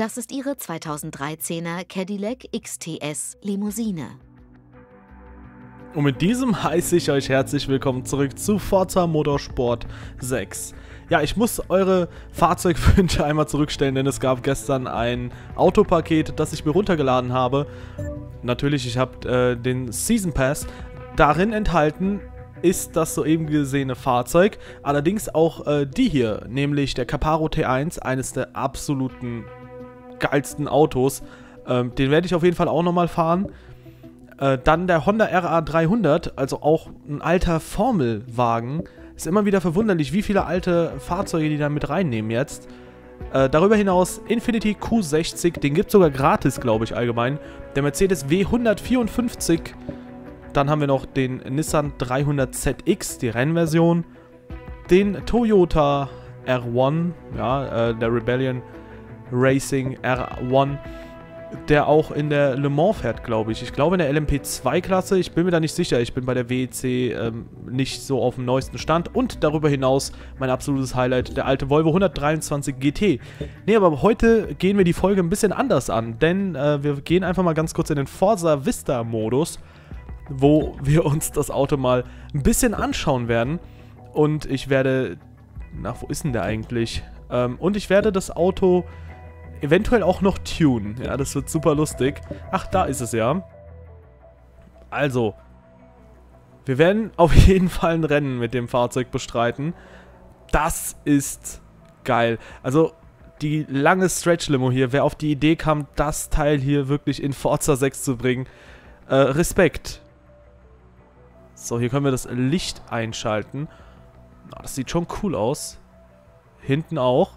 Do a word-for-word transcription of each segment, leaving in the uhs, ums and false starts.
Das ist ihre zweitausenddreizehner Cadillac X T S Limousine. Und mit diesem heiße ich euch herzlich willkommen zurück zu Forza Motorsport sechs. Ja, ich muss eure Fahrzeugwünsche einmal zurückstellen, denn es gab gestern ein Autopaket, das ich mir runtergeladen habe. Natürlich, ich habe äh, den Season Pass. Darin enthalten ist das soeben gesehene Fahrzeug, allerdings auch äh, die hier, nämlich der Caparo T eins, eines der absoluten geilsten Autos. Ähm, den werde ich auf jeden Fall auch nochmal fahren. Äh, dann der Honda R A dreihundert, also auch ein alter Formelwagen. Ist immer wieder verwunderlich, wie viele alte Fahrzeuge die da mit reinnehmen jetzt. Äh, darüber hinaus Infiniti Q sechzig, den gibt es sogar gratis, glaube ich, allgemein. Der Mercedes W hundertvierundfünfzig. Dann haben wir noch den Nissan dreihundert Z X, die Rennversion. Den Toyota R eins, ja, äh, der Rebellion Racing R eins. Der auch in der Le Mans fährt, glaube ich. Ich glaube in der L M P zwei Klasse. Ich bin mir da nicht sicher. Ich bin bei der W E C ähm, nicht so auf dem neuesten Stand. Und darüber hinaus mein absolutes Highlight, der alte Volvo hundertdreiundzwanzig G T. Nee, aber heute gehen wir die Folge ein bisschen anders an. Denn äh, wir gehen einfach mal ganz kurz in den Forza Vista Modus, wo wir uns das Auto mal ein bisschen anschauen werden. Und ich werde... Na, wo ist denn der eigentlich? Ähm, und ich werde das Auto... eventuell auch noch tunen. Ja, das wird super lustig. Ach, da ist es ja. Also, wir werden auf jeden Fall ein Rennen mit dem Fahrzeug bestreiten. Das ist geil. Also, die lange Stretch-Limo hier, wer auf die Idee kam, das Teil hier wirklich in Forza sechs zu bringen, äh, Respekt. So, hier können wir das Licht einschalten. Oh, das sieht schon cool aus. Hinten auch.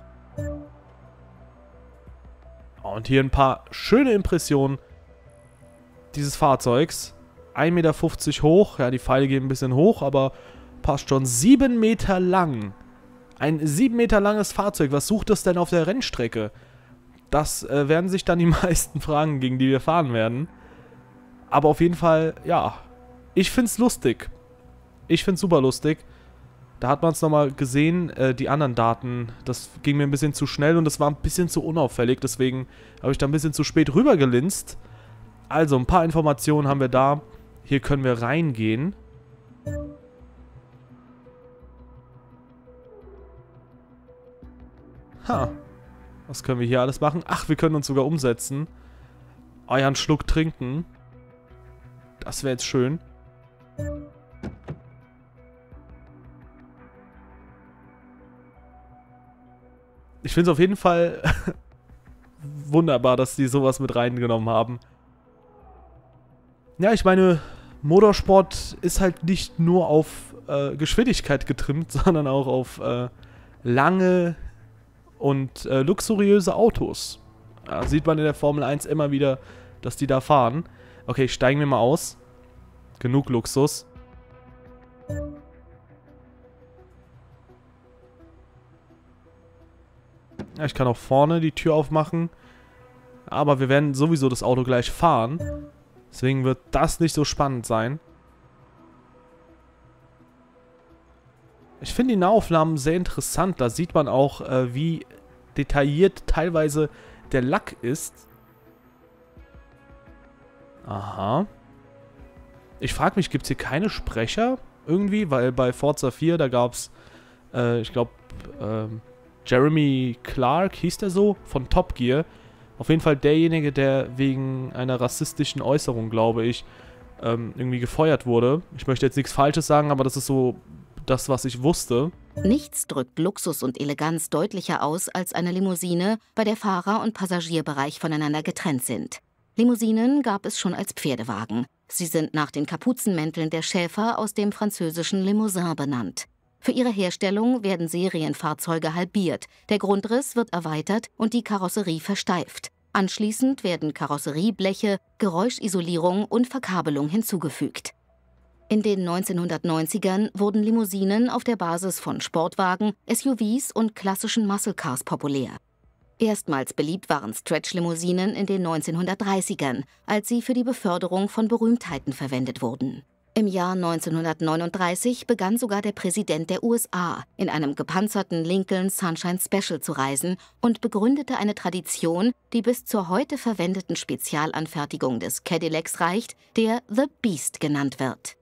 Und hier ein paar schöne Impressionen dieses Fahrzeugs. ein Meter fünfzig hoch. Ja, die Pfeile gehen ein bisschen hoch, aber passt schon. sieben Meter lang. Ein sieben Meter langes Fahrzeug. Was sucht es denn auf der Rennstrecke? Das äh, werden sich dann die meisten fragen, gegen die wir fahren werden. Aber auf jeden Fall, ja. Ich find's lustig. Ich find's super lustig. Da hat man es nochmal gesehen, äh, die anderen Daten, das ging mir ein bisschen zu schnell und das war ein bisschen zu unauffällig, deswegen habe ich da ein bisschen zu spät rübergelinst. Also, ein paar Informationen haben wir da. Hier können wir reingehen. Ha, was können wir hier alles machen? Ach, wir können uns sogar umsetzen. Oh ja, einen Schluck trinken. Das wäre jetzt schön. Ich finde es auf jeden Fall wunderbar, dass die sowas mit reingenommen haben. Ja, ich meine, Motorsport ist halt nicht nur auf äh, Geschwindigkeit getrimmt, sondern auch auf äh, lange und äh, luxuriöse Autos. Ja, sieht man in der Formel eins immer wieder, dass die da fahren. Okay, steigen wir mal aus. Genug Luxus. Ja, ich kann auch vorne die Tür aufmachen. Aber wir werden sowieso das Auto gleich fahren. Deswegen wird das nicht so spannend sein. Ich finde die Nahaufnahmen sehr interessant. Da sieht man auch, äh, wie detailliert teilweise der Lack ist. Aha. Ich frage mich, gibt es hier keine Sprecher irgendwie? Weil bei Forza vier, da gab es, äh, ich glaube, ähm... Jeremy Clark, hieß der so, von Top Gear. Auf jeden Fall derjenige, der wegen einer rassistischen Äußerung, glaube ich, ähm, irgendwie gefeuert wurde. Ich möchte jetzt nichts Falsches sagen, aber das ist so das, was ich wusste. Nichts drückt Luxus und Eleganz deutlicher aus als eine Limousine, bei der Fahrer- und Passagierbereich voneinander getrennt sind. Limousinen gab es schon als Pferdewagen. Sie sind nach den Kapuzenmänteln der Schäfer aus dem französischen Limousin benannt. Für ihre Herstellung werden Serienfahrzeuge halbiert, der Grundriss wird erweitert und die Karosserie versteift. Anschließend werden Karosseriebleche, Geräuschisolierung und Verkabelung hinzugefügt. In den neunzehnhundertneunzigern wurden Limousinen auf der Basis von Sportwagen, S U Vs und klassischen Muscle Cars populär. Erstmals beliebt waren Stretch-Limousinen in den neunzehnhundertdreißigern, als sie für die Beförderung von Berühmtheiten verwendet wurden. Im Jahr neunzehnhundertneununddreißig begann sogar der Präsident der U S A, in einem gepanzerten Lincoln Sunshine Special zu reisen und begründete eine Tradition, die bis zur heute verwendeten Spezialanfertigung des Cadillacs reicht, der The Beast genannt wird.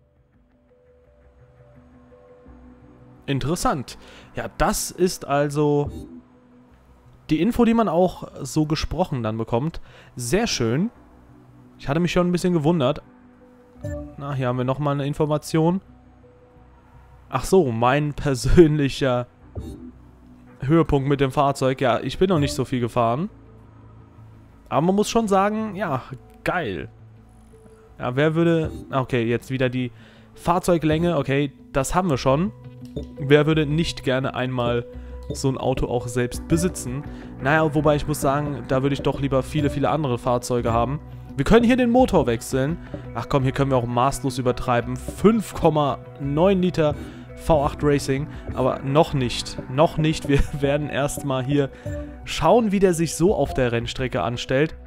Interessant. Ja, das ist also die Info, die man auch so gesprochen dann bekommt. Sehr schön. Ich hatte mich schon ein bisschen gewundert. Na, hier haben wir nochmal eine Information. Ach so, mein persönlicher Höhepunkt mit dem Fahrzeug. Ja, ich bin noch nicht so viel gefahren. Aber man muss schon sagen, ja, geil. Ja, wer würde... Okay, jetzt wieder die Fahrzeuglänge. Okay, das haben wir schon. Wer würde nicht gerne einmal so ein Auto auch selbst besitzen? Naja, wobei ich muss sagen, da würde ich doch lieber viele, viele andere Fahrzeuge haben. Wir können hier den Motor wechseln. Ach komm, hier können wir auch maßlos übertreiben. fünf Komma neun Liter V acht Racing. Aber noch nicht. Noch nicht. Wir werden erstmal hier schauen, wie der sich so auf der Rennstrecke anstellt.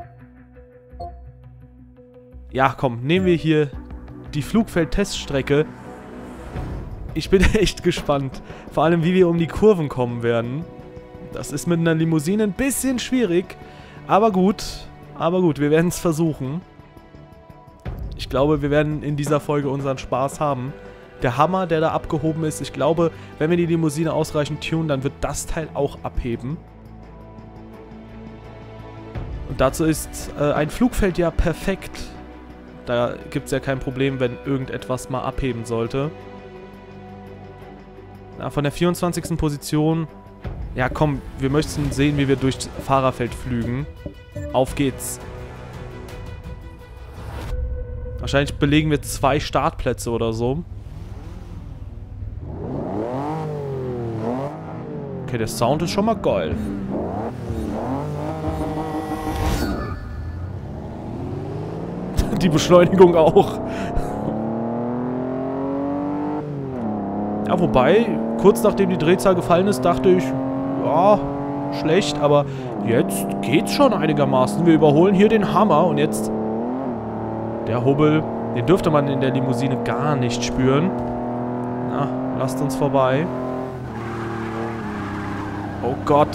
Ja, komm, nehmen wir hier die Flugfeld-Teststrecke. Ich bin echt gespannt. Vor allem, wie wir um die Kurven kommen werden. Das ist mit einer Limousine ein bisschen schwierig. Aber gut. Aber gut, wir werden es versuchen. Ich glaube, wir werden in dieser Folge unseren Spaß haben. Der Hammer, der da abgehoben ist, ich glaube, wenn wir die Limousine ausreichend tunen, dann wird das Teil auch abheben. Und dazu ist äh, ein Flugfeld ja perfekt. Da gibt es ja kein Problem, wenn irgendetwas mal abheben sollte. Na, von der vierundzwanzigsten Position... Ja, komm, wir möchten sehen, wie wir durchs Fahrerfeld flügen. Auf geht's. Wahrscheinlich belegen wir zwei Startplätze oder so. Okay, der Sound ist schon mal geil. Die Beschleunigung auch. Ja, wobei, kurz nachdem die Drehzahl gefallen ist, dachte ich, ja, schlecht, aber jetzt geht's schon einigermaßen. Wir überholen hier den Hammer und jetzt der Hubbel, den dürfte man in der Limousine gar nicht spüren. Na, lasst uns vorbei. Oh Gott.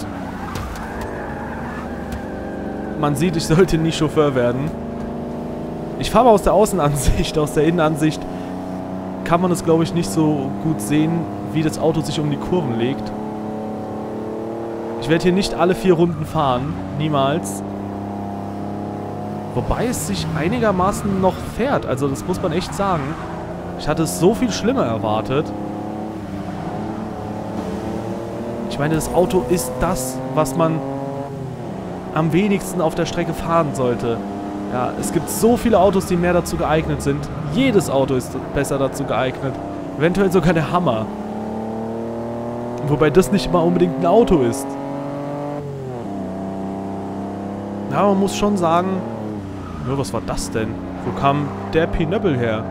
Man sieht, ich sollte nie Chauffeur werden. Ich fahre mal aus der Außenansicht, aus der Innenansicht kann man es, glaube ich, nicht so gut sehen, wie das Auto sich um die Kurven legt. Ich werde hier nicht alle vier Runden fahren. Niemals. Wobei es sich einigermaßen noch fährt. Also das muss man echt sagen. Ich hatte es so viel schlimmer erwartet. Ich meine, das Auto ist das, was man am wenigsten auf der Strecke fahren sollte. Ja, es gibt so viele Autos, die mehr dazu geeignet sind. Jedes Auto ist besser dazu geeignet. Eventuell sogar der Hammer. Wobei das nicht mal unbedingt ein Auto ist. Ja, man muss schon sagen... Ja, was war das denn? Wo kam der Pinöppel her?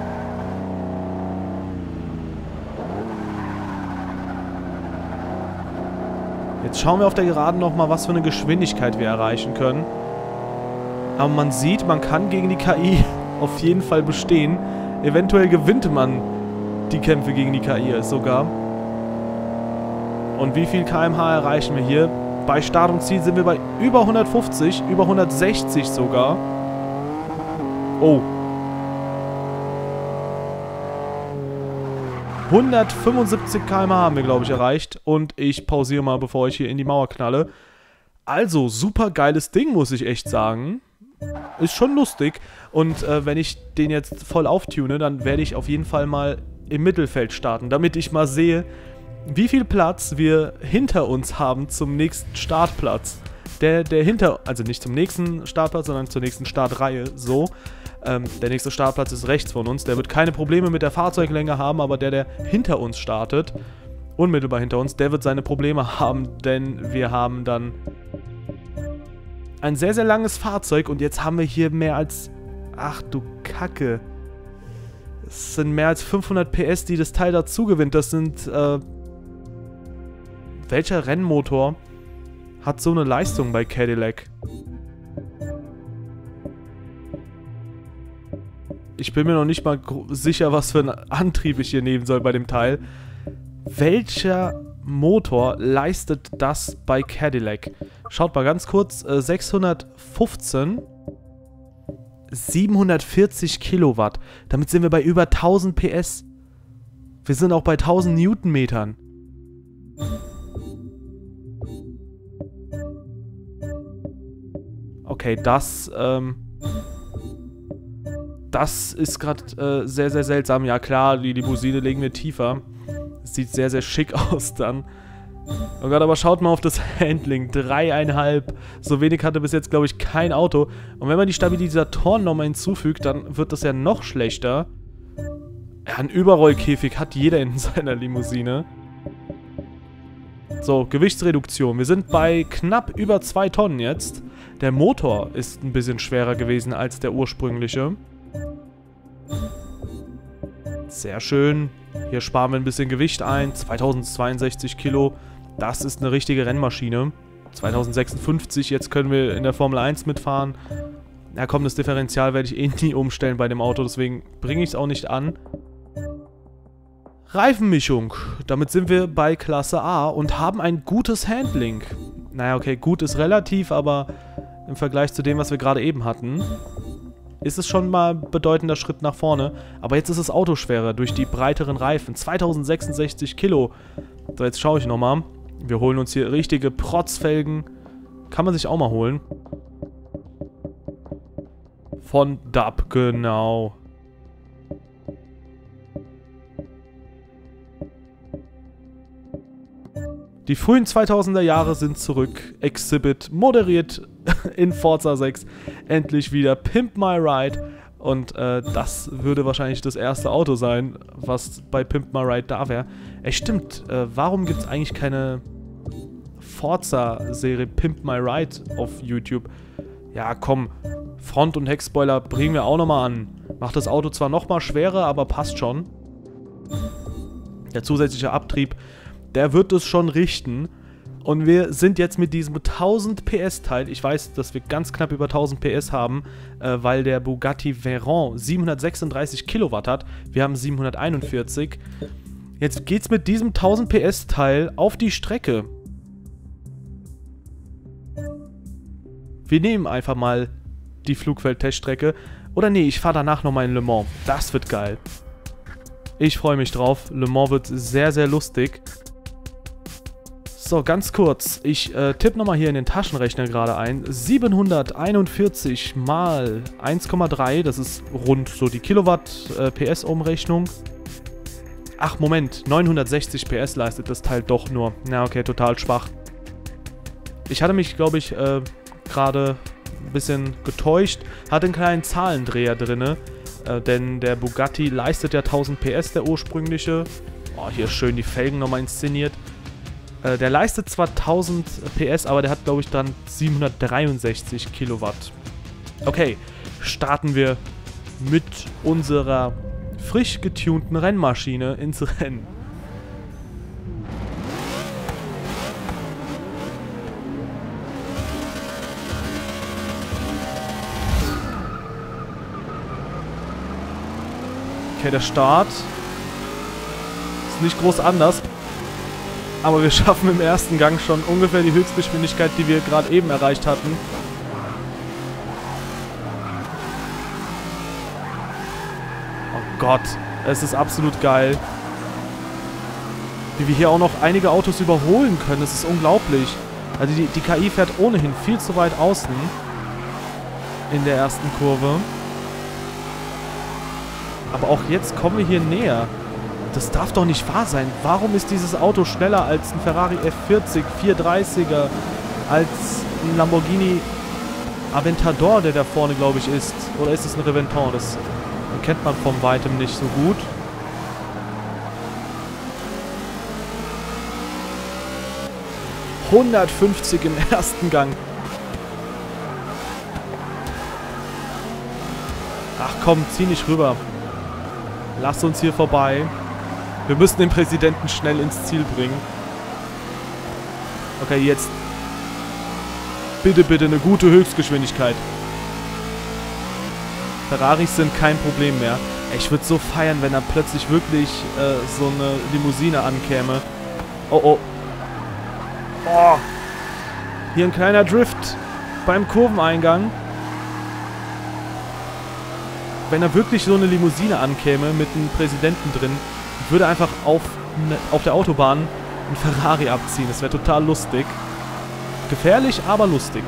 Jetzt schauen wir auf der Geraden nochmal, was für eine Geschwindigkeit wir erreichen können. Aber man sieht, man kann gegen die K I auf jeden Fall bestehen. Eventuell gewinnt man die Kämpfe gegen die K I sogar. Und wie viel Kilometer pro Stunde erreichen wir hier? Bei Start und Ziel sind wir bei über hundertfünfzig, über hundertsechzig sogar. Oh. hundertfünfundsiebzig Kilometer pro Stunde haben wir, glaube ich, erreicht. Und ich pausiere mal, bevor ich hier in die Mauer knalle. Also, super geiles Ding, muss ich echt sagen. Ist schon lustig. Und äh, wenn ich den jetzt voll auftune, dann werde ich auf jeden Fall mal im Mittelfeld starten, damit ich mal sehe, wie viel Platz wir hinter uns haben zum nächsten Startplatz. Der, der hinter, also nicht zum nächsten Startplatz, sondern zur nächsten Startreihe, so. Ähm, der nächste Startplatz ist rechts von uns. Der wird keine Probleme mit der Fahrzeuglänge haben, aber der, der hinter uns startet, unmittelbar hinter uns, der wird seine Probleme haben, denn wir haben dann ein sehr, sehr langes Fahrzeug und jetzt haben wir hier mehr als... Ach du Kacke. Es sind mehr als fünfhundert P S, die das Teil dazu gewinnt. Das sind, äh... Welcher Rennmotor hat so eine Leistung bei Cadillac? Ich bin mir noch nicht mal sicher, was für ein Antrieb ich hier nehmen soll bei dem Teil. Welcher Motor leistet das bei Cadillac? Schaut mal ganz kurz. Äh, sechshundertfünfzehn. siebenhundertvierzig Kilowatt. Damit sind wir bei über tausend P S. Wir sind auch bei tausend Newtonmetern. Okay, das, ähm... Das ist gerade äh, sehr, sehr seltsam. Ja klar, die Limousine legen wir tiefer. Sieht sehr, sehr schick aus dann. Oh Gott, aber schaut mal auf das Handling. Dreieinhalb. So wenig hatte bis jetzt, glaube ich, kein Auto. Und wenn man die Stabilisatoren nochmal hinzufügt, dann wird das ja noch schlechter. Ja, einen Überrollkäfig hat jeder in seiner Limousine. So, Gewichtsreduktion. Wir sind bei knapp über zwei Tonnen jetzt. Der Motor ist ein bisschen schwerer gewesen als der ursprüngliche. Sehr schön. Hier sparen wir ein bisschen Gewicht ein. zweitausendzweiundsechzig Kilo. Das ist eine richtige Rennmaschine. zweitausendsechsundfünfzig. Jetzt können wir in der Formel eins mitfahren. Ja komm, das Differential werde ich eh nie umstellen bei dem Auto. Deswegen bringe ich es auch nicht an. Reifenmischung. Damit sind wir bei Klasse A und haben ein gutes Handling. Naja, okay, gut ist relativ, aber im Vergleich zu dem, was wir gerade eben hatten, ist es schon mal ein bedeutender Schritt nach vorne. Aber jetzt ist das Auto schwerer durch die breiteren Reifen. zweitausendsechsundsechzig Kilo. So, jetzt schaue ich nochmal. Wir holen uns hier richtige Protzfelgen. Kann man sich auch mal holen. Von D A B, genau. Die frühen zweitausender Jahre sind zurück. Exhibit moderiert in Forza sechs endlich wieder Pimp My Ride. Und äh, das würde wahrscheinlich das erste Auto sein, was bei Pimp My Ride da wäre. Ey, stimmt. Äh, warum gibt es eigentlich keine Forza-Serie Pimp My Ride auf YouTube? Ja, komm. Front- und Heckspoiler bringen wir auch nochmal an. Macht das Auto zwar nochmal schwerer, aber passt schon. Der zusätzliche Abtrieb, der wird es schon richten. Und wir sind jetzt mit diesem tausend P S Teil, ich weiß, dass wir ganz knapp über tausend P S haben, äh, weil der Bugatti Veyron siebenhundertsechsunddreißig Kilowatt hat. Wir haben siebenhunderteinundvierzig. Jetzt geht's mit diesem tausend P S Teil auf die Strecke. Wir nehmen einfach mal die Flugfeld-Teststrecke. Oder nee, ich fahre danach nochmal in Le Mans. Das wird geil. Ich freue mich drauf. Le Mans wird sehr, sehr lustig. So, ganz kurz. Ich äh, tippe nochmal hier in den Taschenrechner gerade ein. siebenhunderteinundvierzig mal eins Komma drei. Das ist rund so die Kilowatt-P S-Umrechnung. Ach, Moment. neunhundertsechzig P S leistet das Teil doch nur. Na, okay, total schwach. Ich hatte mich, glaube ich, äh, gerade ein bisschen getäuscht. Hatte einen kleinen Zahlendreher drin. Äh, denn der Bugatti leistet ja tausend P S, der ursprüngliche. Oh, hier ist schön die Felgen nochmal inszeniert. Äh, der leistet zwar tausend P S, aber der hat, glaube ich, dann siebenhundertdreiundsechzig Kilowatt. Okay, starten wir mit unserer frisch getunten Rennmaschine ins Rennen. Okay, der Start ist nicht groß anders. Aber wir schaffen im ersten Gang schon ungefähr die Höchstgeschwindigkeit, die wir gerade eben erreicht hatten. Oh Gott, es ist absolut geil. Wie wir hier auch noch einige Autos überholen können, das ist unglaublich. Also die, die K I fährt ohnehin viel zu weit außen in der ersten Kurve. Aber auch jetzt kommen wir hier näher. Das darf doch nicht wahr sein. Warum ist dieses Auto schneller als ein Ferrari F vierzig, vierhundertdreißiger, als ein Lamborghini Aventador, der da vorne, glaube ich, ist? Oder ist es ein Reventon? Das kennt man von weitem nicht so gut. hundertfünfzig im ersten Gang. Ach komm, zieh nicht rüber. Lass uns hier vorbei. Wir müssen den Präsidenten schnell ins Ziel bringen. Okay, jetzt. Bitte, bitte, eine gute Höchstgeschwindigkeit. Ferraris sind kein Problem mehr. Ich würde so feiern, wenn da plötzlich wirklich äh, so eine Limousine ankäme. Oh, oh. Oh. Hier ein kleiner Drift beim Kurveneingang. Wenn da wirklich so eine Limousine ankäme mit einem Präsidenten drin, würde einfach auf, ne, auf der Autobahn ein Ferrari abziehen. Das wäre total lustig. Gefährlich, aber lustig.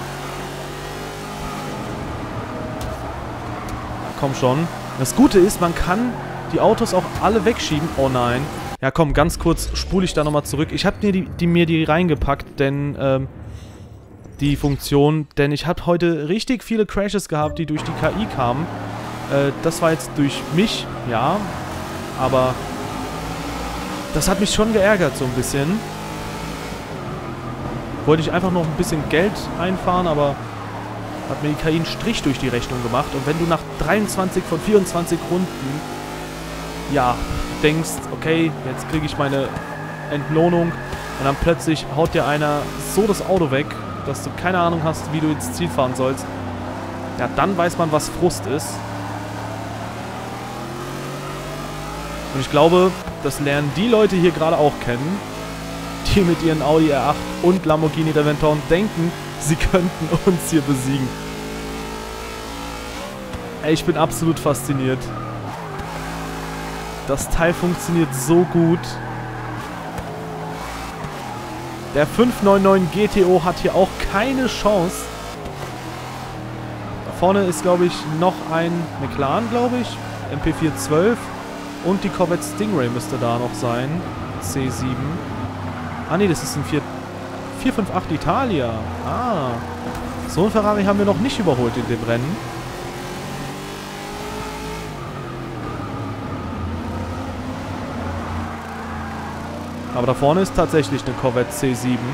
Komm schon. Das Gute ist, man kann die Autos auch alle wegschieben. Oh nein. Ja, komm, ganz kurz spule ich da nochmal zurück. Ich habe mir die, die, mir die reingepackt, denn, ähm, die Funktion, denn ich habe heute richtig viele Crashes gehabt, die durch die K I kamen. Äh, das war jetzt durch mich, ja, aber das hat mich schon geärgert so ein bisschen. Wollte ich einfach noch ein bisschen Geld einfahren, aber hat mir die K I einen Strich durch die Rechnung gemacht. Und wenn du nach dreiundzwanzig von vierundzwanzig Runden, ja, denkst, okay, jetzt kriege ich meine Entlohnung und dann plötzlich haut dir einer so das Auto weg, dass du keine Ahnung hast, wie du ins Ziel fahren sollst, ja, dann weiß man, was Frust ist. Und ich glaube, das lernen die Leute hier gerade auch kennen, die mit ihren Audi R acht und Lamborghini Reventon denken, sie könnten uns hier besiegen. Ey, ich bin absolut fasziniert. Das Teil funktioniert so gut. Der fünf neun neun G T O hat hier auch keine Chance. Da vorne ist, glaube ich, noch ein McLaren, glaube ich. M P vier zwölf. Und die Corvette Stingray müsste da noch sein. C sieben. Ah, nee, das ist ein vier fünf acht Italia. Ah. So ein Ferrari haben wir noch nicht überholt in dem Rennen. Aber da vorne ist tatsächlich eine Corvette C sieben.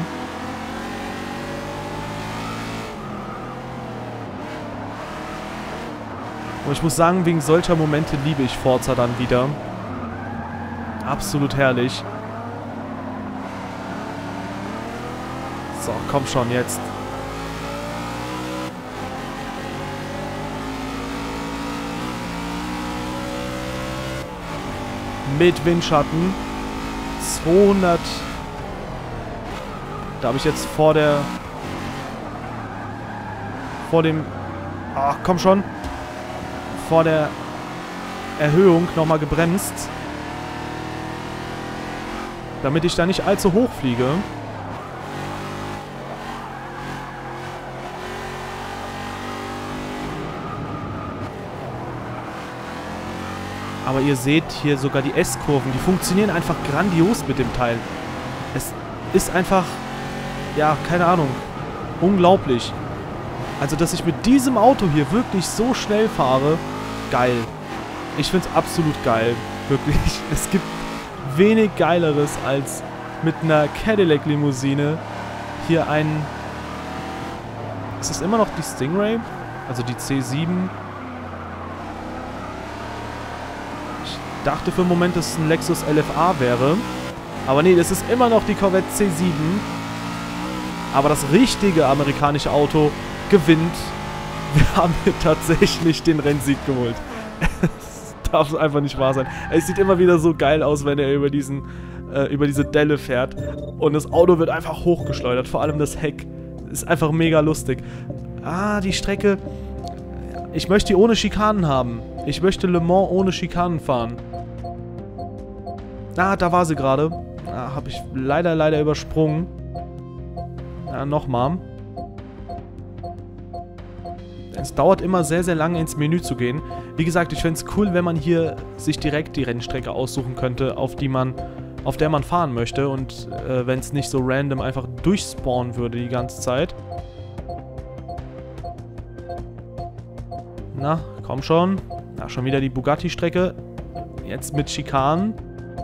Und ich muss sagen, wegen solcher Momente liebe ich Forza dann wieder. Absolut herrlich. So, komm schon jetzt. Mit Windschatten. zweihundert. Da habe ich jetzt vor der... Vor dem... Ach, komm schon. Vor der Erhöhung nochmal gebremst. Damit ich da nicht allzu hoch fliege. Aber ihr seht hier sogar die S-Kurven. Die funktionieren einfach grandios mit dem Teil. Es ist einfach, ja, keine Ahnung, unglaublich. Also, dass ich mit diesem Auto hier wirklich so schnell fahre, geil. Ich finde es absolut geil. Wirklich. Es gibt wenig Geileres, als mit einer Cadillac-Limousine hier ein... Ist das immer noch die Stingray? Also die C sieben... Dachte für einen Moment, dass es ein Lexus L F A wäre. Aber nee, das ist immer noch die Corvette C sieben. Aber das richtige amerikanische Auto gewinnt. Wir haben hier tatsächlich den Rennsieg geholt. Das darf einfach nicht wahr sein. Es sieht immer wieder so geil aus, wenn er über diesen, äh, über diese Delle fährt. Und das Auto wird einfach hochgeschleudert. Vor allem das Heck. Ist einfach mega lustig. Ah, die Strecke. Ich möchte die ohne Schikanen haben. Ich möchte Le Mans ohne Schikanen fahren. Ah, da war sie gerade. Ah, habe ich leider, leider übersprungen. Ja, nochmal. Es dauert immer sehr, sehr lange ins Menü zu gehen. Wie gesagt, ich fände es cool, wenn man hier sich direkt die Rennstrecke aussuchen könnte, auf die man, auf der man fahren möchte. Und äh, wenn es nicht so random einfach durchspawnen würde die ganze Zeit. Na, komm schon. Na, schon wieder die Bugatti-Strecke. Jetzt mit Schikanen.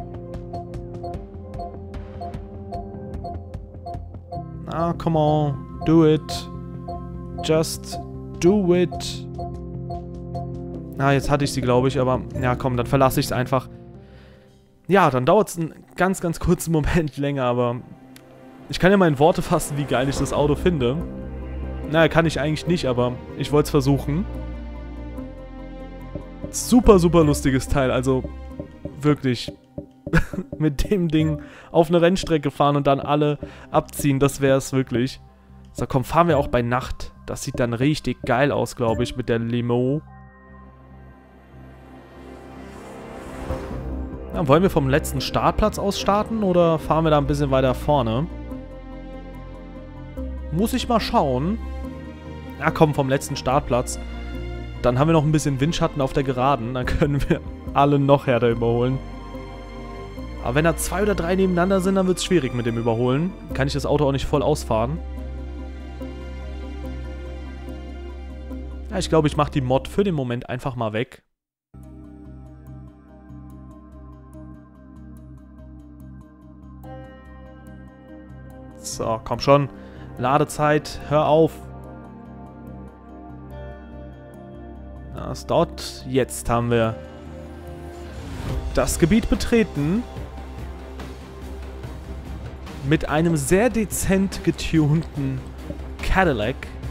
Na, come on. Do it. Just do it. Na, jetzt hatte ich sie, glaube ich, aber ja, komm, dann verlasse ich es einfach. Ja, dann dauert es einen ganz, ganz kurzen Moment länger, aber ich kann ja mal in Worte fassen, wie geil ich das Auto finde. Na, kann ich eigentlich nicht, aber ich wollte es versuchen. Super, super lustiges Teil. Also wirklich mit dem Ding auf eine Rennstrecke fahren und dann alle abziehen. Das wäre es wirklich. So, komm, fahren wir auch bei Nacht. Das sieht dann richtig geil aus, glaube ich, mit der Limo. Ja, wollen wir vom letzten Startplatz aus starten oder fahren wir da ein bisschen weiter vorne? Muss ich mal schauen. Ja, komm, vom letzten Startplatz. Dann haben wir noch ein bisschen Windschatten auf der Geraden. Dann können wir alle noch härter überholen. Aber wenn da zwei oder drei nebeneinander sind, dann wird es schwierig mit dem Überholen. Kann ich das Auto auch nicht voll ausfahren. Ja, ich glaube, ich mache die Mod für den Moment einfach mal weg. So, komm schon. Ladezeit, hör auf. Das dauert. Jetzt haben wir das Gebiet betreten. Mit einem sehr dezent getunten Cadillac.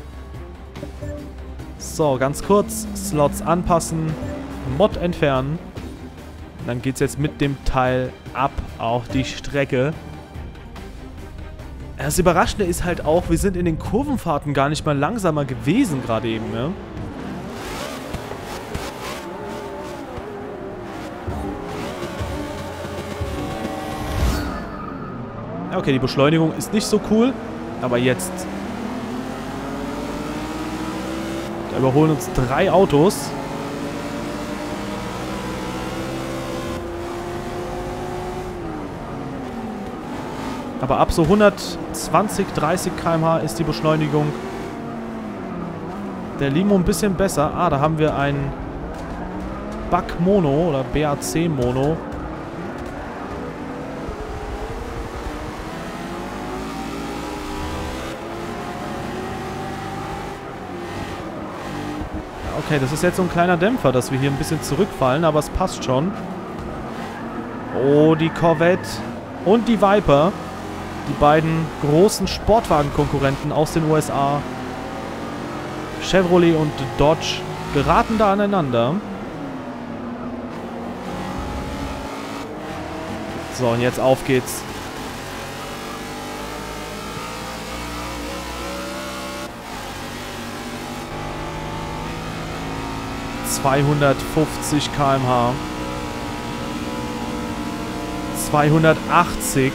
So, ganz kurz. Slots anpassen. Mod entfernen. Dann geht es jetzt mit dem Teil ab auf die Strecke. Das Überraschende ist halt auch, wir sind in den Kurvenfahrten gar nicht mal langsamer gewesen gerade eben, ne? Okay, die Beschleunigung ist nicht so cool, aber jetzt. Da überholen uns drei Autos. Aber ab so hundertzwanzig, dreißig Kilometer pro Stunde ist die Beschleunigung der Limo ein bisschen besser. Ah, da haben wir ein B A C Mono oder B A C Mono. Okay, das ist jetzt so ein kleiner Dämpfer, dass wir hier ein bisschen zurückfallen, aber es passt schon. Oh, die Corvette und die Viper. Die beiden großen Sportwagenkonkurrenten aus den U S A. Chevrolet und Dodge geraten da aneinander. So, und jetzt auf geht's. zweihundertfünfzig Kilometer pro Stunde. zweihundertachtzig.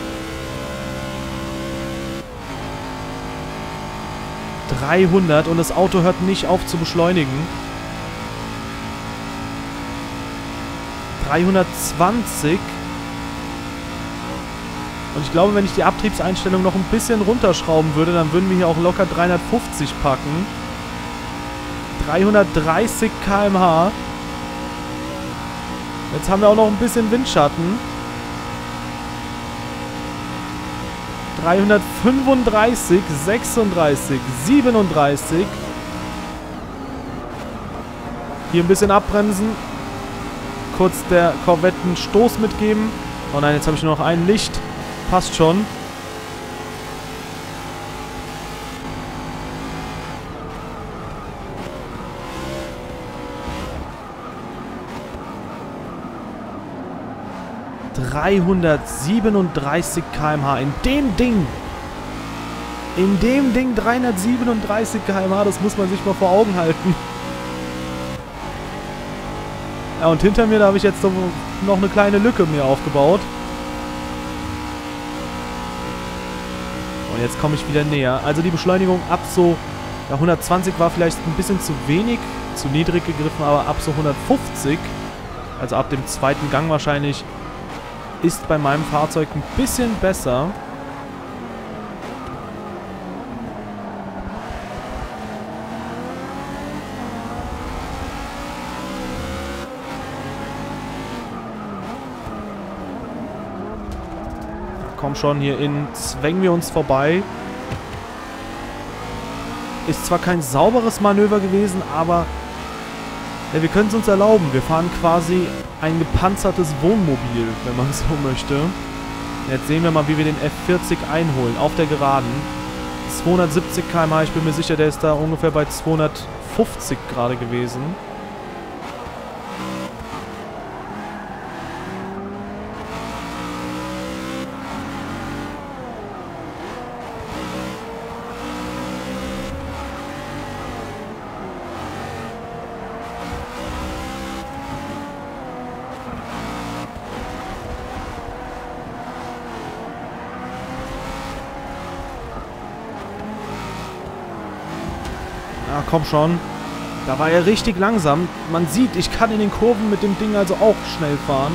dreihundert und das Auto hört nicht auf zu beschleunigen. dreihundertzwanzig. Und ich glaube, wenn ich die Abtriebseinstellung noch ein bisschen runterschrauben würde, dann würden wir hier auch locker dreihundertfünfzig packen. dreihundertdreißig Kilometer pro Stunde. Jetzt haben wir auch noch ein bisschen Windschatten. dreihundertfünfunddreißig, sechsunddreißig, siebenunddreißig. Hier ein bisschen abbremsen. Kurz der Corvette einen Stoß mitgeben. Oh nein, jetzt habe ich nur noch ein Licht. Passt schon. dreihundertsiebenunddreißig Kilometer pro Stunde in dem Ding. In dem Ding dreihundertsiebenunddreißig Kilometer pro Stunde, das muss man sich mal vor Augen halten. Ja, und hinter mir, da habe ich jetzt so noch eine kleine Lücke mir aufgebaut. Und jetzt komme ich wieder näher. Also die Beschleunigung ab so, ja, hundertzwanzig war vielleicht ein bisschen zu wenig, zu niedrig gegriffen, aber ab so hundertfünfzig, also ab dem zweiten Gang wahrscheinlich, ist bei meinem Fahrzeug ein bisschen besser. Komm schon, hier innen zwängen wir uns vorbei. Ist zwar kein sauberes Manöver gewesen, aber ja, wir können es uns erlauben. Wir fahren quasi ein gepanzertes Wohnmobil, wenn man so möchte. Jetzt sehen wir mal, wie wir den F vierzig einholen auf der Geraden. zweihundertsiebzig Kilometer pro Stunde, ich bin mir sicher, der ist da ungefähr bei zweihundertfünfzig gerade gewesen. Ja, komm schon. Da war er richtig langsam. Man sieht, ich kann in den Kurven mit dem Ding also auch schnell fahren.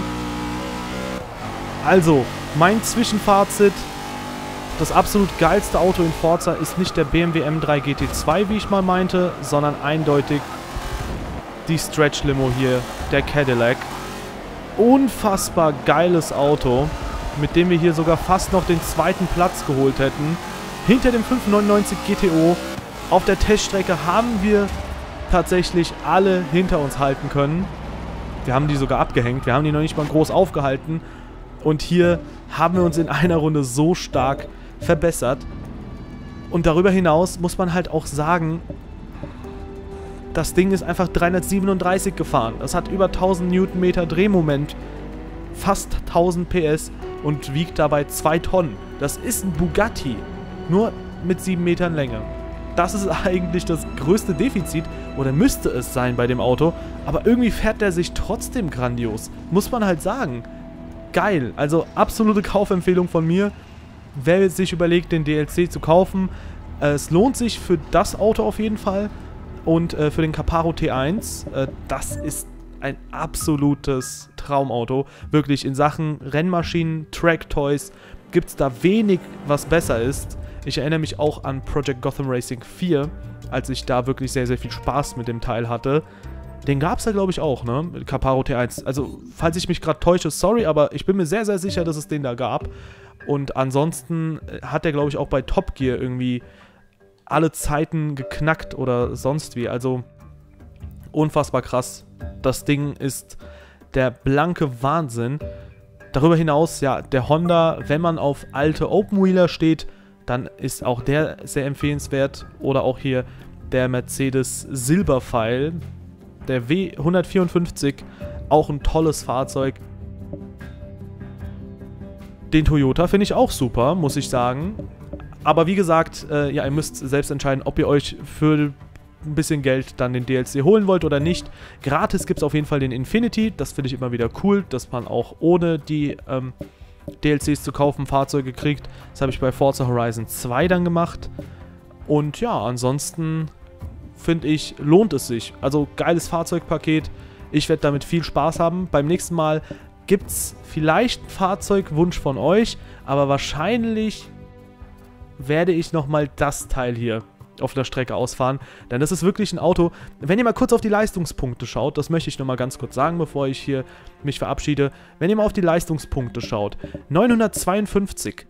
Also, mein Zwischenfazit. Das absolut geilste Auto in Forza ist nicht der B M W M drei G T zwei, wie ich mal meinte, sondern eindeutig die Stretch-Limo hier, der Cadillac. Unfassbar geiles Auto, mit dem wir hier sogar fast noch den zweiten Platz geholt hätten. Hinter dem fünfhundertneunundneunzig G T O auf der Teststrecke haben wir tatsächlich alle hinter uns halten können. Wir haben die sogar abgehängt, wir haben die noch nicht mal groß aufgehalten. Und hier haben wir uns in einer Runde so stark verbessert. Und darüber hinaus muss man halt auch sagen, das Ding ist einfach dreihundertsiebenunddreißig gefahren. Das hat über tausend Newtonmeter Drehmoment, fast tausend P S und wiegt dabei zwei Tonnen. Das ist ein Bugatti, nur mit sieben Metern Länge. Das ist eigentlich das größte Defizit, oder müsste es sein bei dem Auto, aber irgendwie fährt der sich trotzdem grandios, muss man halt sagen. Geil, also absolute Kaufempfehlung von mir. Wer sich überlegt, den D L C zu kaufen, äh, es lohnt sich für das Auto auf jeden Fall. Und äh, für den Caparo T eins, äh, das ist ein absolutes Traumauto. Wirklich, in Sachen Rennmaschinen, Track-Toys gibt es da wenig, was besser ist. Ich erinnere mich auch an Project Gotham Racing vier, als ich da wirklich sehr, sehr viel Spaß mit dem Teil hatte. Den gab es ja, glaube ich, auch, ne? Caparo T eins. Also, falls ich mich gerade täusche, sorry, aber ich bin mir sehr, sehr sicher, dass es den da gab. Und ansonsten hat der, glaube ich, auch bei Top Gear irgendwie alle Zeiten geknackt oder sonst wie. Also, unfassbar krass. Das Ding ist der blanke Wahnsinn. Darüber hinaus, ja, der Honda, wenn man auf alte Open-Wheeler steht, dann ist auch der sehr empfehlenswert. Oder auch hier der Mercedes Silberpfeil, der W hundertvierundfünfzig, auch ein tolles Fahrzeug. Den Toyota finde ich auch super, muss ich sagen. Aber wie gesagt, äh, ja, ihr müsst selbst entscheiden, ob ihr euch für ein bisschen Geld dann den D L C holen wollt oder nicht. Gratis gibt es auf jeden Fall den Infiniti. Das finde ich immer wieder cool, dass man auch ohne die ähm, D L Cs zu kaufen Fahrzeuge kriegt. Das habe ich bei Forza Horizon zwei dann gemacht. Und ja, ansonsten finde ich, lohnt es sich. Also geiles Fahrzeugpaket. Ich werde damit viel Spaß haben. Beim nächsten Mal gibt es vielleicht einen Fahrzeugwunsch von euch, aber wahrscheinlich werde ich nochmal das Teil hier auf der Strecke ausfahren, denn das ist wirklich ein Auto. Wenn ihr mal kurz auf die Leistungspunkte schaut, das möchte ich nochmal ganz kurz sagen, bevor ich hier mich verabschiede. Wenn ihr mal auf die Leistungspunkte schaut, neunhundertzweiundfünfzig,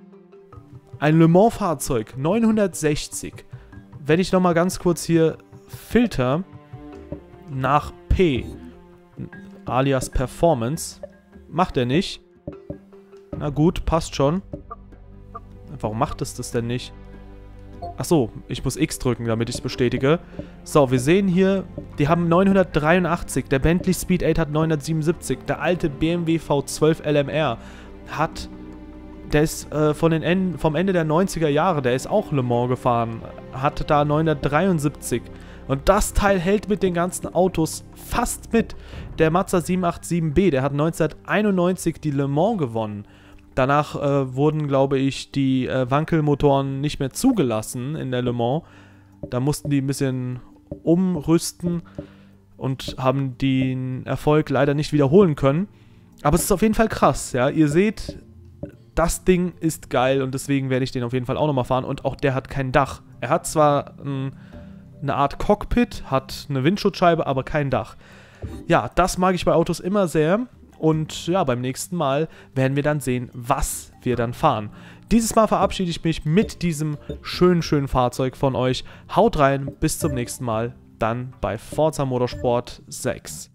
ein Le Mans Fahrzeug, neunhundertsechzig. Wenn ich nochmal ganz kurz hier filter nach P, alias Performance, macht er nicht. Na gut, passt schon. Warum macht es das denn nicht? Achso, ich muss X drücken, damit ich es bestätige. So, wir sehen hier, die haben neunhundertdreiundachtzig. Der Bentley Speed acht hat neunhundertsiebenundsiebzig. Der alte B M W V zwölf L M R hat, der ist äh, von den Enden, vom Ende der neunziger Jahre, der ist auch Le Mans gefahren, hat da neunhundertdreiundsiebzig. Und das Teil hält mit den ganzen Autos fast mit. Der Mazda sieben acht sieben B, der hat neunzehnhunderteinundneunzig die Le Mans gewonnen. Danach äh, wurden, glaube ich, die äh, Wankelmotoren nicht mehr zugelassen in der Le Mans. Da mussten die ein bisschen umrüsten und haben den Erfolg leider nicht wiederholen können. Aber es ist auf jeden Fall krass, ja. Ihr seht, das Ding ist geil und deswegen werde ich den auf jeden Fall auch nochmal fahren. Und auch der hat kein Dach. Er hat zwar ein, eine Art Cockpit, hat eine Windschutzscheibe, aber kein Dach. Ja, das mag ich bei Autos immer sehr. Und ja, beim nächsten Mal werden wir dann sehen, was wir dann fahren. Dieses Mal verabschiede ich mich mit diesem schönen, schönen Fahrzeug von euch. Haut rein, bis zum nächsten Mal, dann bei Forza Motorsport sechs.